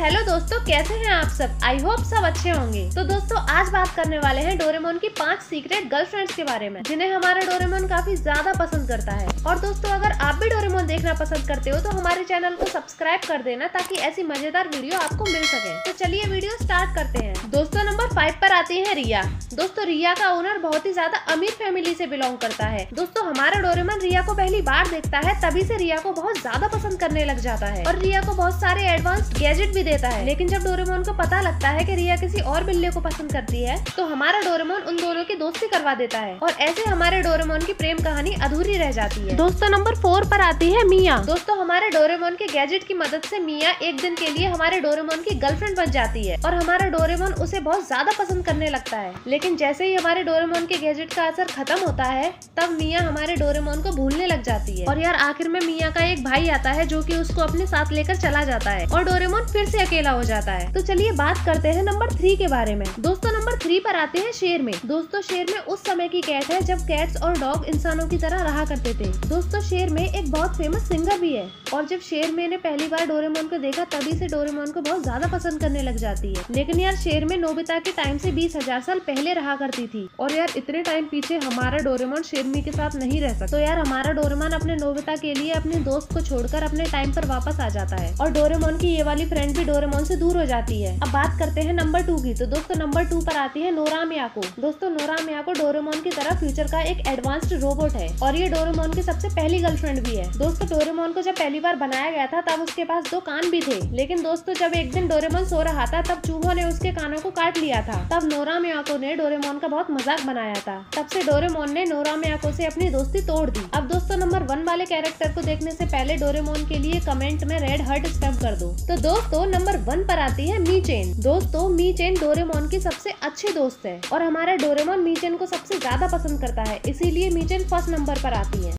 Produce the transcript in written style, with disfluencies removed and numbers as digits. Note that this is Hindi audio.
हेलो दोस्तों, कैसे हैं आप सब। आई होप सब अच्छे होंगे। तो दोस्तों आज बात करने वाले हैं डोरेमोन की 5 सीक्रेट गर्लफ्रेंड्स के बारे में, जिन्हें हमारा डोरेमोन काफी ज्यादा पसंद करता है। और दोस्तों अगर आप भी डोरेमोन देखना पसंद करते हो तो हमारे चैनल को सब्सक्राइब कर देना, ताकि ऐसी मजेदार वीडियो आपको मिल सके। तो चलिए वीडियो स्टार्ट करते हैं। दोस्तों नंबर 5 पर आती है रिया। दोस्तों रिया का ओनर बहुत ही ज्यादा अमीर फैमिली से बिलोंग करता है। दोस्तों हमारा डोरेमोन रिया को पहली बार देखता है, तभी से रिया को बहुत ज्यादा पसंद करने लग जाता है और रिया को बहुत सारे एडवांस गैजेट भी देता है। लेकिन जब डोरेमोन को पता लगता है कि रिया किसी और बिल्ली को पसंद करती है, तो हमारा डोरेमोन उन दोनों की दोस्ती करवा देता है और ऐसे हमारे डोरेमोन की प्रेम कहानी अधूरी रह जाती है। दोस्तों नंबर 4 पर आती है मिया। दोस्तों हमारे डोरेमोन के गैजेट की मदद से मिया एक दिन के लिए हमारे डोरेमोन की गर्लफ्रेंड बन जाती है और हमारा डोरेमोन उसे बहुत ज्यादा पसंद करने लगता है। लेकिन जैसे ही हमारे डोरेमोन के गैजेट का असर खत्म होता है, तब मिया हमारे डोरेमोन को भूलने लग जाती है। और यार आखिर में मिया का एक भाई आता है जो कि उसको अपने साथ लेकर चला जाता है और डोरेमोन फिर से अकेला हो जाता है। तो चलिए बात करते हैं नंबर 3 के बारे में। दोस्तों नंबर 3 पर आते हैं शेर में। दोस्तों शेर में उस समय की कैट है जब कैट्स और डॉग इंसानों की तरह रहा करते थे। दोस्तों शेर में एक बहुत फेमस सिंगर भी है और जब शेर में ने पहली बार डोरेमोन को देखा, तभी से डोरेमोन को बहुत ज्यादा पसंद करने लग जाती है। लेकिन यार शेर में नोबिता के टाइम से 20,000 साल पहले रहा करती थी और यार इतने टाइम पीछे हमारा डोरेमोन शेरमी के साथ नहीं रह सकता। तो यार हमारा डोरेमोन अपने नोबिता के लिए अपने दोस्त को छोड़कर अपने टाइम पर वापस आ जाता है और डोरेमोन की ये वाली फ्रेंड भी डोरेमोन से दूर हो जाती है। अब बात करते हैं नंबर 2 की। तो दोस्तों नंबर 2 पर आती है नोरा मियाको। दोस्तों नोरा मियाको डोरेमोन की तरह फ्यूचर का एक एडवांस्ड रोबोट है और ये डोरेमोन की सबसे पहली गर्लफ्रेंड भी है। दोस्तों डोरेमोन को जब पहली बार बनाया गया था, तब उसके पास 2 कान भी थे। लेकिन दोस्तों जब एक दिन डोरेमोन सो रहा था, तब चूहों ने उसके कानों को काट लिया था। तब नोरा मियाको ने डोरेमोन का बहुत मजाक बनाया था। तब से डोरेमोन ने नोरा मियाको से अपनी दोस्ती तोड़ दी। अब दोस्तों नंबर 1 वाले कैरेक्टर को देखने से पहले डोरेमोन के लिए कमेंट में रेड हार्ट स्टैम्प कर दो। तो दोस्तों नंबर 1 पर आती है मीचेन। दोस्तों मीचेन डोरेमोन की सबसे अच्छी दोस्त है और हमारा डोरेमोन मीचेन को सबसे ज्यादा पसंद करता है, इसीलिए मीचेन फर्स्ट नंबर पर आती है।